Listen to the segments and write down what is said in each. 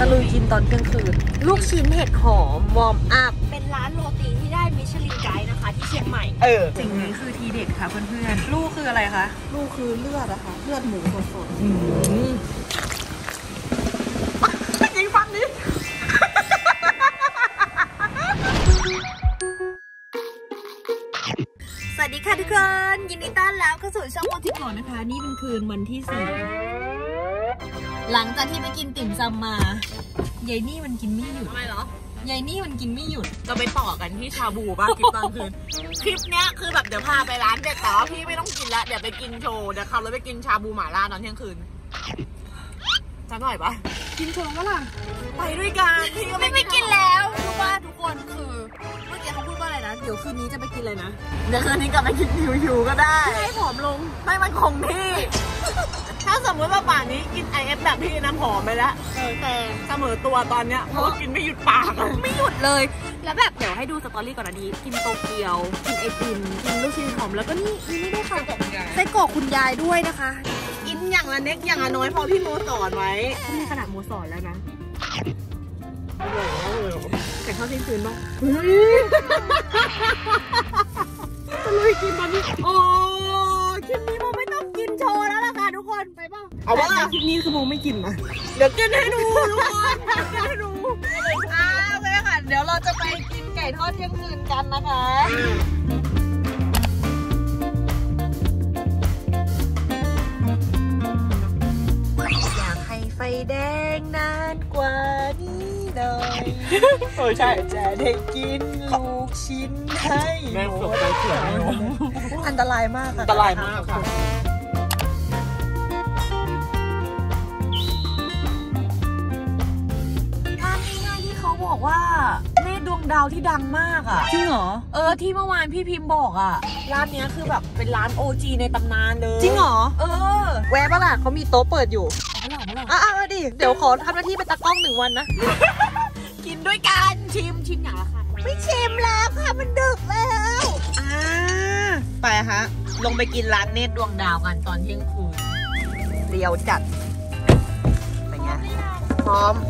ลุยกินตอนเที่ยงคืนลูกชิ้นเห็ดหอมวอร์มอัพเป็นร้านโรตีที่ได้มิชลินไกด์นะคะที่เชียงใหม่สิ่งนี้คือทีเด็ดค่ะเพื่อนๆลูกคืออะไรคะลูกคือเลือดอะค่ะเลือดหมูสดๆยิงฟังนี้สวัสดีค่ะทุกคนยินดีต้อนรับเข้าสู่ช่องโมจิโกะนะคะนี่เป็นคืนวันที่4หลังจากที่ไปกินติ่มซำมายายนี่มันกินไม่หยุดทำไมเหรอยายนี่มันกินไม่หยุดจะไปต่อกันที่ชาบูป่ะคลิปตอนคืนคลิปเนี้ยคือแบบเดี๋ยวพาไปร้านเด็ดแต่ว่าพี่ไม่ต้องกินแล้วเดี๋ยวไปกินโชว์เดี๋ยวขับรถไปกินชาบูหม่าล่าตอนเที่ยงคืนจะหน่อยปะกินโชว์ก็ล่ะไปด้วยกันพี่ก็ไม่กินแล้วรู้ว่าทุกคนคือเมื่อกี้เขาพูดว่าอะไรนะเดี๋ยวคืนนี้จะไปกินอะไรนะเดี๋ยวคืนนี้กลับไปกินยูก็ได้ให้ผอมลงไม่มันคงที่ถ้าสมมติว่าป่านนี้กิน IF แบบพี่น้ำหอมไปแล้วแต่เสมอตัวตอนเนี้ยเพราะกินไม่หยุดปากไม่หยุดเลยแล้วแบบเดี๋ยวให้ดูสตอรี่ก่อนนะดีกินโตเกียวกินไอติมกินลูกชิ้นหอมแล้วก็นี่ไม่ได้ค่ะไส้กรอกคุณยายด้วยนะคะกินอย่างละเล็กอย่างละน้อยพอพี่โมสอนไว้นี่ขนาดโมสอนแล้วนะแต่ข้าวเที่ยงคืนบ้างจะลุยกินตอนนี้โอ้คลิปนี้โมไม่ต้องกินโชว์แล้วล่ะค่ะทุกคนไปบ้างเอาว่าคลิปนี้คือโมไม่กินนะเดี๋ยวกินให้ดูทุกคนกินให้ดูเลยค่ะเดี๋ยวเราจะไปกินไก่ทอดเที่ยงคืนกันนะคะอยากให้ไฟแดงนานกว่านี้หน่อยใช่จะได้กินลูกชิ้นให้แม่สดใจเขียวอันตรายมากค่ะอันตรายมากค่ะบอกว่าแม่ดวงดาวที่ดังมากอ่ะจริงเหรอที่เมื่อวานพี่พิมพ์บอกอ่ะร้านนี้คือแบบเป็นร้าน OG ในตำนานเลยจริงเหรอแวะบ้างล่ะเขามีโต๊ะเปิดอยู่ดิเดี๋ยวขอทำหน้าที่เป็นตากล้อง1 วันนะกินด้วยกันชิมอย่างละค่ะไม่ชิมแล้วค่ะมันดึกแล้วไปฮะลงไปกินร้านเนตรดวงดาวกันตอนเที่ยงคืนเรียวจัดเป็นไงพร้อม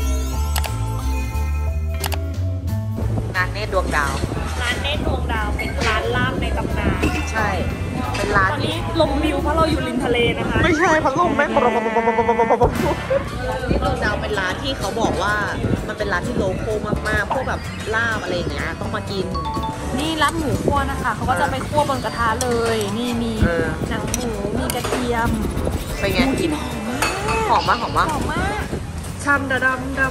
ร้านเนตรดวงดาวเป็นร้านลาบในตำนานใช่เป็นร้านตอนนี้ลมวิวเพราะเราอยู่ริมทะเลนะคะไม่ใช่พัดลมแม่ร้านเนตรดวงดาวเป็นร้านที่เขาบอกว่ามันเป็นร้านที่โลโก้มากๆพวกแบบลาบอะไรอย่างเงี้ยต้องมากินนี่รับหมูคั่วนะคะเขาก็จะไปคั่วบนกระทะเลยนี่มีหนังหมูมีกระเทียมเป็นไงกินหอมมากช่ำดำ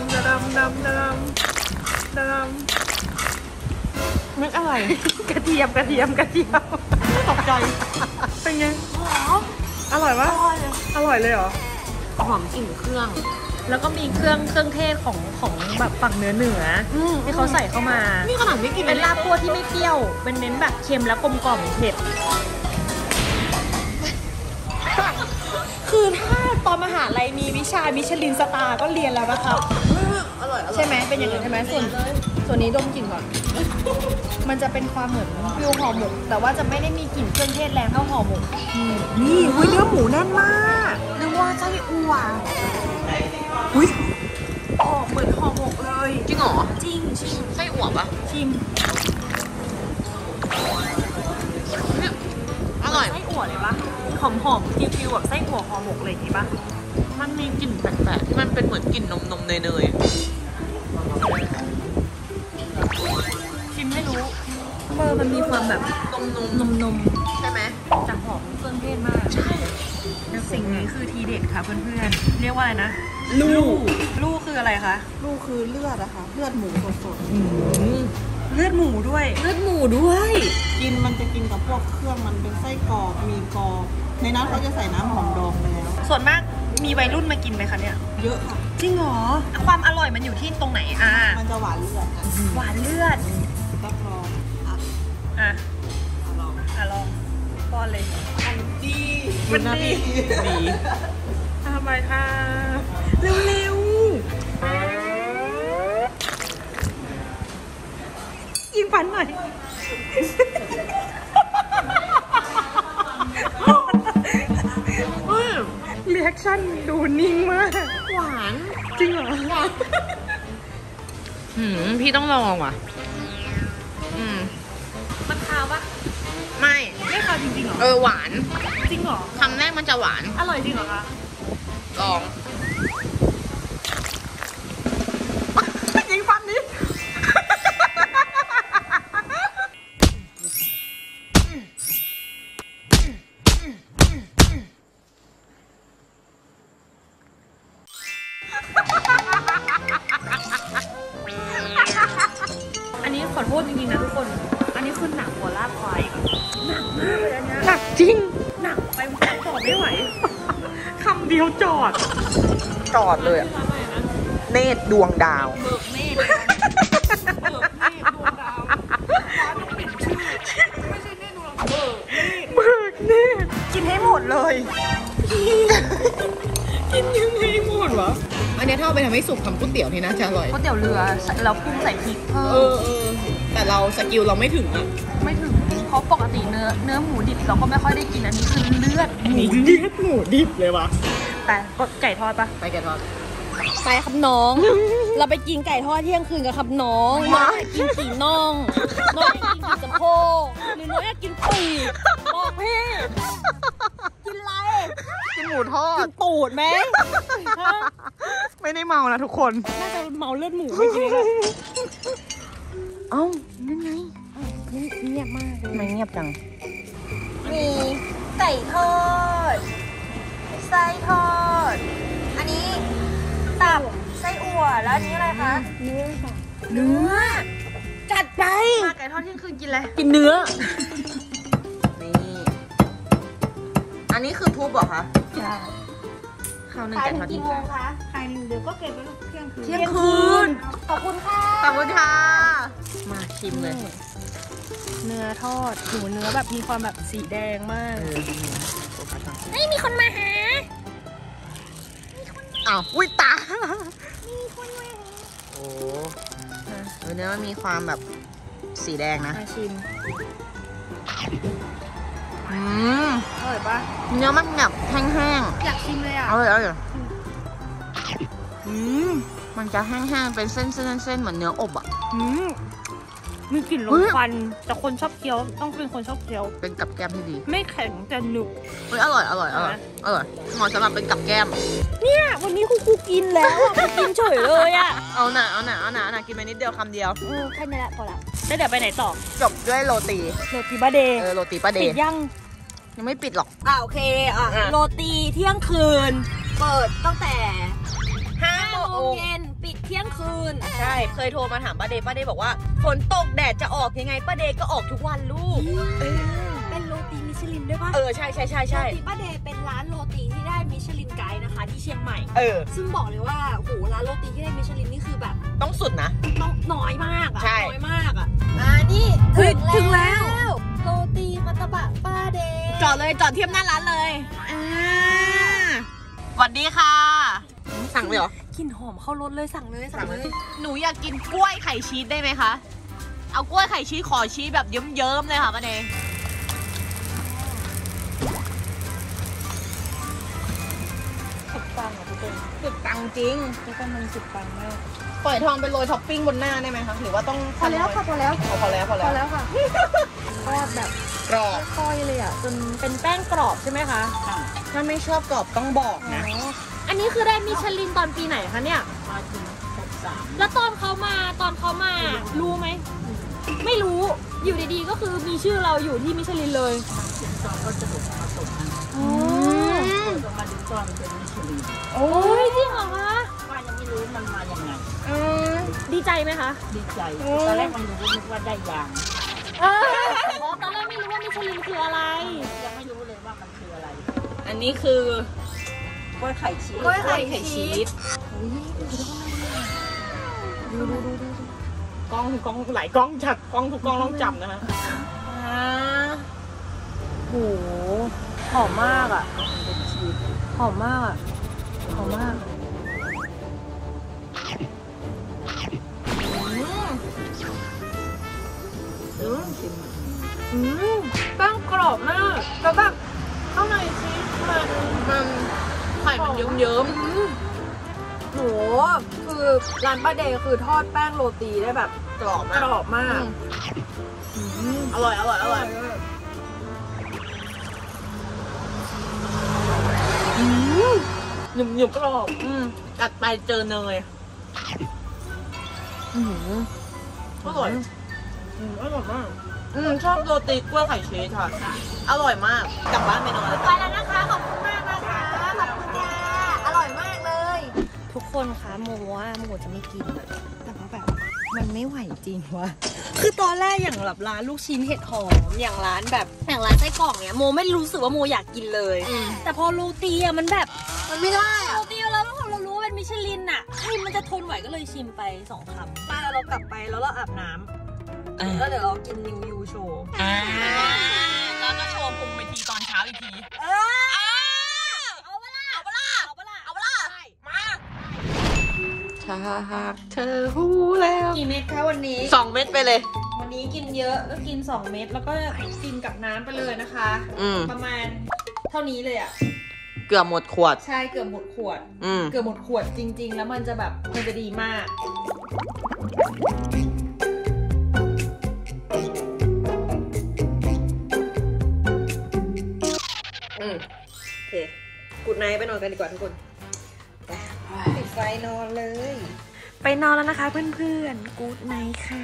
นึกอะไรกระเทียมตกใจเป็นไงหอมอร่อยปะอร่อยเลยเหรอหอมกลิ่นเครื่องแล้วก็มีเครื่องเทศของแบบฝั่งเหนือที่เขาใส่เข้ามานี่ขนาดไม่กินเป็นลาบคั่วที่ไม่เปรี้ยวเป็นเน้นแบบเค็มและกลมกล่อมเผ็ดคือถ้าตอนมหาลัยมีวิชามิชลินสตาร์ก็เรียนแล้วนะคะอร่อยใช่ไหมเป็นอย่างอื่นใช่ไหมส่วนนี้ดมกลิ่นก่อนมันจะเป็นความเหมือนฟิวห่อหมกแต่ว่าจะไม่ได้มีกลิ่นเครื่องเทศแรงเท่าห่อหมกนี่เนื้อหมูแน่นมากนึกว่าไส้อั่วเหมือนห่อหมกเลยจริงเหรอจริงชิมไส้อั่วปะชิมอร่อยไส้อั่วเลยปะหอมฟิวแบบไส้อั่วห่อหมกเลยทีปะมันมีกลิ่นแปลกๆที่มันเป็นเหมือนกลิ่นนมเนยชิมไม่รู้มันมีความแบบนมใช่ไหมแต่หอมเครื่องเทศมากใช่สิ่งนี้คือทีเด็ดค่ะเพื่อนๆเรียกว่าอะไรนะลูกคืออะไรคะลูกคือเลือดอะค่ะเลือดหมูสดๆเลือดหมูด้วยกินมันจะกินกับพวกเครื่องมันเป็นไส้กรอกมีกรอกในนั้นเขาจะใส่น้ำหอมดองไปแล้วส่วนมากมีวัยรุ่นมากินไหมคะเนี่ยเยอะค่ะจริงเหรอความอร่อยมันอยู่ที่ตรงไหนมันจะหวานเลือดต้องลองลองป้อนเลยมันดีทำไมเร็วยิงฟันหน่อยรีแอคชั่นดูนิ่งมากหวานจริงเหรอพี่ต้องลองว่ะมันคาวปะไม่คาวจริงๆเหรอหวานจริงเหรอคำแรกมันจะหวานอร่อยจริงเหรอคะลองยิงฟันนี้อันนี้ขอโทษจริงๆนะทุกคนอันนี้คือหนักกว่าลาบควายหนักมากเลยอันนี้หนักจริงหนักไปต่อไม่ไหวคำเดียวจอดเลยอะเนตรดวงดาวเบิกเนตรดวงดาวร้านต้องเปลี่ยนชื่อไม่ใช่เนตรดวงเบิกเนตรกินให้หมดเลยกินยังไงหมดวะอันนี้ถ้าเอาไปทำให้สุกทำก๋วยเตี๋ยวนี่นะจะอร่อยก๋วยเตี๋ยวเรือเราปรุงใส่พริกเพิ่มแต่เราสกิลเราไม่ถึงอะไม่ถึงเพราะปกติเนื้อหมูดิบเราก็ไม่ค่อยได้กินอันนี้คือเลือดหมูดิบเลยวะแต่ก็ไก่ทอดปะไปไก่ทอดไปครับน้องเราไปกินไก่ทอดเที่ยงคืนกันครับน้องกินกี่น่องน้องกินกี่สะโพกหรือน้องอยากกินปีกบอกพี่กินอะไรกินหมูทอดกินตูดไหมไม่ได้เมานะทุกคนน่าจะเมาเลือดหมูไม่กินเลยเอ้านั่นไงเงียบมากไม่เงียบจังมีไก่ทอดไส้ทอดอันนี้ตับไส้อั่วแล้วอันนี้อะไรคะเนื้อจัดไปมาไก่ทอดเที่ยงคืนกินอะไรกินเนื้อนี่อันนี้คือทุบเหรอคะใช่ข้าวนึ่งไก่ทอดกี่โมงคะขาย1เดี๋ยวก็เก็บไว้เที่ยงคืนขอบคุณค่ะขอบคุณค่ะมาชิมเลยเนื้อทอดหมูเนื้อแบบมีความแบบสีแดงมากไม่มีคนมาหาอ้าวอุ้ยตามีคนมาหาโอ้เนื้อมันมีความแบบสีแดงนะมาชิมอร่อยปะเนื้อมันแบบแห้งๆอยากชิมเลยอ่ะเอาเลยมันจะแห้งๆเป็นเส้นๆเหมือนเนื้ออบอ่ะมีกลิ่นลมควันแต่คนชอบเคี้ยวต้องเป็นคนชอบเคี้ยวเป็นกับแก้มที่ดีไม่แข็งแต่หนึบอร่อยเหมาะสำหรับเป็นกับแก้มเนี่ยวันนี้ครูกินแล้วกินเฉยเลยอ่ะเอาหน่ากินไปนิดเดียวคำเดียวแค่นี้แหละพอละแล้วเดี๋ยวไปไหนต่อจบด้วยโรตีป้าเดย์โรตีป้าเดย์ปิดยังไม่ปิดหรอกโอเคโรตีเที่ยงคืนเปิดตั้งแต่5 โมงเย็นปิดเที่ยงคืนใช่เคยโทรมาถามป้าเดย์บอกว่าฝนตกแดดจะออกยังไงป้าเดย์ก็ออกทุกวันลูกเป็นโรตีมิชลินด้วยป่ะใช่โรตีป้าเดย์เป็นร้านโรตีที่ได้มิชลินไกด์นะคะที่เชียงใหม่ซึ่งบอกเลยว่าโหร้านโรตีที่ได้มิชลินนี่คือแบบต้องสุดนะต้องน้อยมากน้อยมากนี่ถึงแล้วโรตีมัตตบะป้าเดย์จอดเทียบหน้าร้านเลยสวัสดีค่ะสั่งเลยเหรอกลิ่นหอมเข้ารถเลยสั่งเลยหนูอยากกินกล้วยไข่ชีสได้ไหมคะเอากล้วยไข่ชีสขอชีสแบบเยิ้มๆเลยค่ะป้าเดย์สุดปังทุกคนสุดปังจริงทุกคนมันสุดปังมากปล่อยทองเป็นโรยท็อปปิ้งบนหน้าได้ไหมคะหรือว่าต้องพอแล้วค่ะพอแล้วค่ะทอดแบบกรอบค่อยเลยอ่ะจนเป็นแป้งกรอบใช่ไหมคะถ้าไม่ชอบกรอบต้องบอกนะอันนี้คือได้มิชลินตอนปีไหนคะเนี่ยมาถึง63แล้วตอนเขามารู้ไหมไม่รู้อยู่ดีๆก็คือมีชื่อเราอยู่ที่มิชลินเลยก็จะถูกผสมมาดูก่อนเป็นมิชลินโอ้ยจริงเหรอคะว่ายังไม่รู้มันมายังไงดีใจไหมคะดีใจตอนแรกมันรู้นึกว่าได้ยางตอนแรกไม่รู้ว่ามิชลินคืออะไรยังไม่รู้เลยว่ามันคืออะไรอันนี้คือกล้วยไข่ชีสดูกล้องหลายกล้องจัดกล้องทุกกล้องต้องจับนะฮะโหหอมมากอ่ะหอมมากแป้งกรอบมากแล้วแบบข้างในชีสมันไข่มันเยิ้มโหคือร้านป้าเดย์คือทอดแป้งโรตีได้แบบกรอบกมากรอบมากอร่อยอร่อยอร่อยหนึบกรอบกัดไปเจอเนยอร่อยอร่อยมากชอบโรตีกล้วยไข่ชีสค่ะอร่อยมากกลับบ้านไปนอนเลยไปแล้วนะคะขอบคุณมากนะคะขอบคุณค่ะอร่อยมากเลย ทุกคนคะโมว่าโมจะไม่กินอะแต่ว่าแบบมันไม่ไหวจริงวะคือตอนแรกอย่างแบบร้านลูกชิ้นเห็ดหอมอย่างร้านไส้กรอกเนี้ยโมไม่รู้สึกว่าโมอยากกินเลยแต่พอโรตีอะมันแบบมันไม่ได้โรตีเราพอเรารู้ว่าเป็นมิชลินอะใครมันจะทนไหวก็เลยชิมไป2 คำป้าเรากลับไปแล้วเราอาบน้ำก็เดี๋ยวเรากินนิวยูโชว์แล้วก็โชว์พุงไปทีตอนเช้าอีกทีเอาเวลามาถ้าหากเธอรู้แล้วกี่เม็ดคะวันนี้ 2 เม็ดไปเลยวันนี้กินเยอะก็กิน2 เม็ดแล้วก็กินกับน้ำไปเลยนะคะประมาณเท่านี้เลยอ่ะเกือบหมดขวดใช่เกือบหมดขวดเกือบหมดขวดจริงๆแล้วมันจะแบบมันจะดีมากโอเคกูดไนท์ไปนอนกันดีกว่าทุกคนปิดไฟนอนเลยไปนอนแล้วนะคะเพื่อนๆกูดไนท์ค่ะ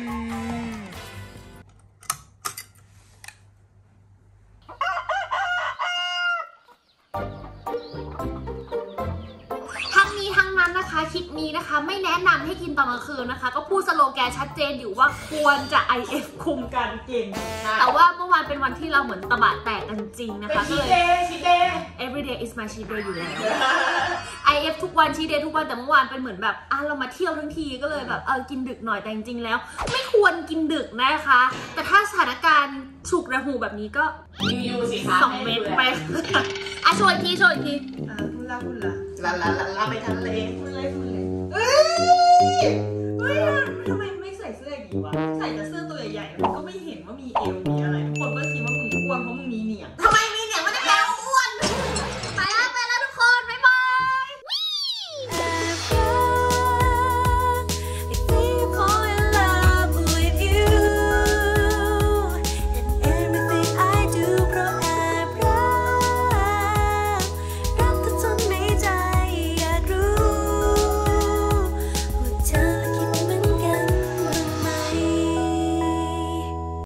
ทั้งนี้ทั้งนั้นนะคะคลิปนี้นะคะไม่แนะนำให้กินตอนกลางคืนนะคะก็พูดสโลแกนชัดเจนอยู่ว่าควรจะ IF คุมการกินแต่ว่าเมื่อวานเป็นวันที่เราเหมือนตะบะแตกกันจริงนะคะก็เลย every day is my cheat day อยู่แล้ว IF ทุกวันชีเดย์ทุกวันแต่เมื่อวานเป็นเหมือนแบบเรามาเที่ยวทั้งทีก็เลยแบบกินดึกหน่อยแต่จริงๆแล้วไม่ควรกินดึกนะคะแต่ถ้าสถานการณ์ฉุกระหูแบบนี้ก็2 เม็ดไปโชว์อีกทีพูดละไปทะเลพูดเลยเฮ้ยทำไมไม่ใส่เสื้ออย่างนี้วะ